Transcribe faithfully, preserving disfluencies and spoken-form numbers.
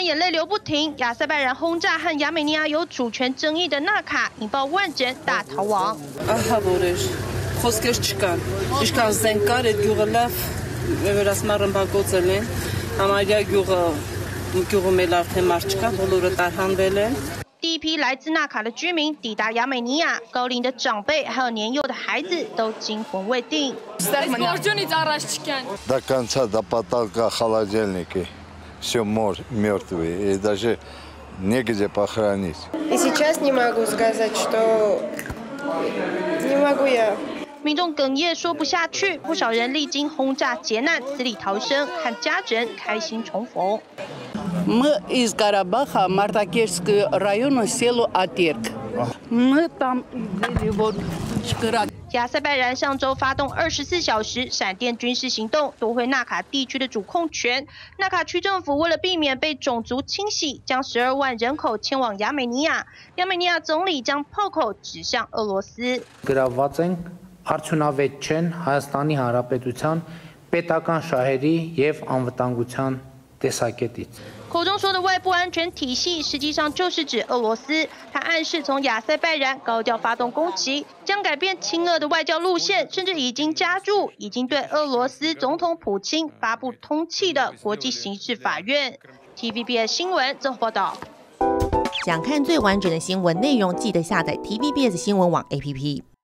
眼泪流不停。亚塞拜然轰炸和亚美尼亚有主权争议的纳卡，引爆万人大逃亡。 Խոսքեր չկան։ Ինչքան զենք կար, այդ գյուղը լավ վերասմար ռմբակոծել են։ Համարյա գյուղը գյուղում էլ արդեն մարդ չկա, բոլորը տարհանվել են。 第一批来自纳卡的居民抵达亚美尼亚，高龄的长辈还有年幼的孩子都惊魂未定。 До конца до потолка холодильники, все мертвые, и даже негде похоронить. И сейчас не могу сказать, что не могу я. 民众哽咽说不下去，不少人历经轰炸劫难，死里逃生，和家人开心重逢。 Мы из Карабаха, Мартакерск района, село Атерк. Мы там вот шкрат. 亚塞拜然上周发动二十四小时闪电军事行动，夺回纳卡地区的主控权。纳卡区政府为了避免被种族清洗，将十二万人口迁往亚美尼亚。亚美尼亚总理将炮口指向俄罗斯。 Գրաված են արդյունավետ չեն Հայաստանի Հանրապետության պետական շահերի եւ անվտանգության տեսակետից。 口中说的外部安全体系，实际上就是指俄罗斯。他暗示从亚塞拜然高调发动攻击，将改变亲俄的外交路线，甚至已经加入已经对俄罗斯总统普京发布通缉的国际刑事法院。T V B S 新闻综合报道。 想看最完整的新闻内容，记得下载 T V B S 新闻网 A P P。